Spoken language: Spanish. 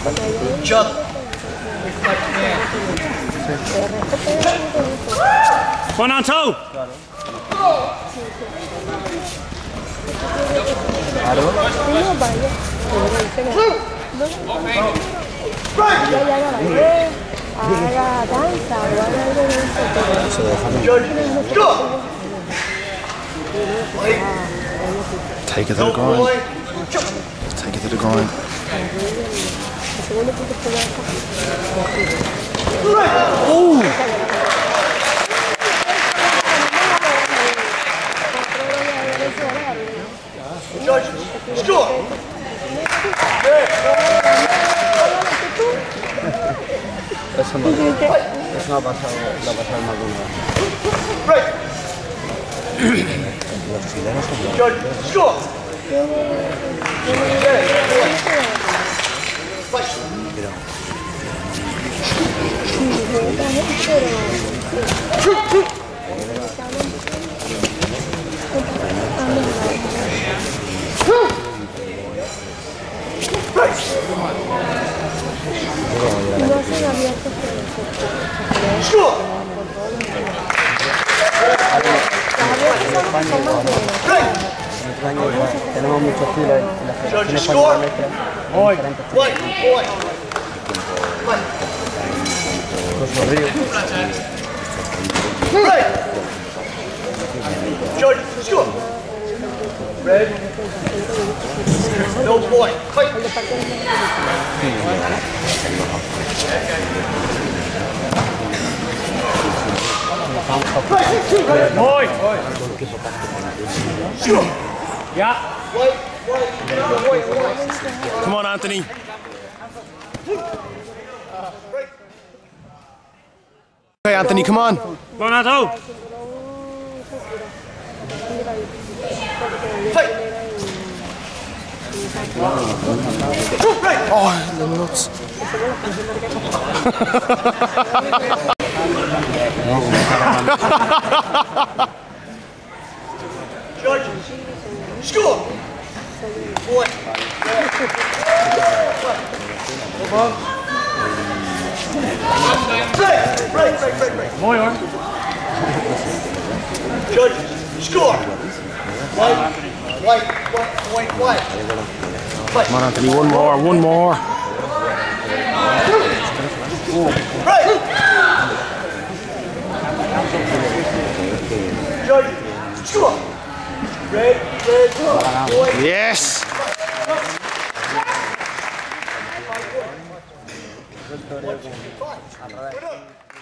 Shot. One on toe. Take it to the groin. Take it to the groin. Oh! Judge, score! Eso no ha pasado, lo ha pasado más de una vez. Break! Judge, score! Tenemos muchos filas en las federaciones españolas diferentes. Los ríos. Judge, score! Red. No point. Fight. Mooi. Ja. Come on, Anthony. Okay, Anthony, come on. One on toe. Oh, the nuts. Judge, score! Boy. Break. Mooi hoor. Judge, score! White. Come on, Anthony. One more. Break! Judge, score! Red, white. Yes.